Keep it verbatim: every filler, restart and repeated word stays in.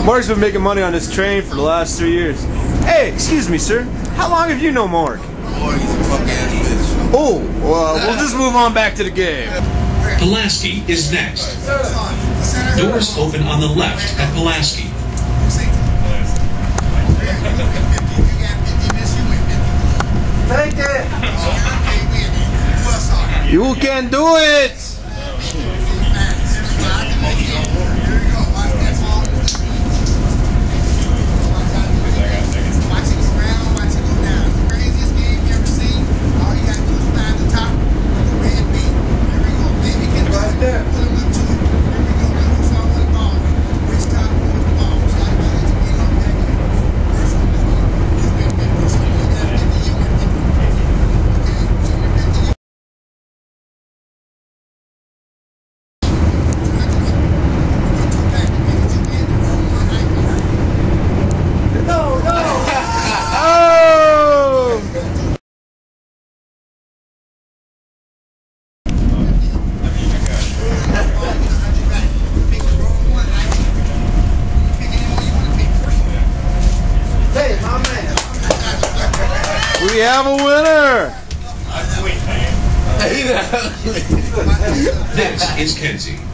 Morgue's been making money on this train for the last three years. Hey, excuse me, sir. How long have you known Morgue? Morgue, he's a fuck ass bitch. Oh, well, we'll just move on back to the game. Pulaski is next. Doors open on the left at Pulaski. Take it! You can do it! We have a winner! This is Kenzie.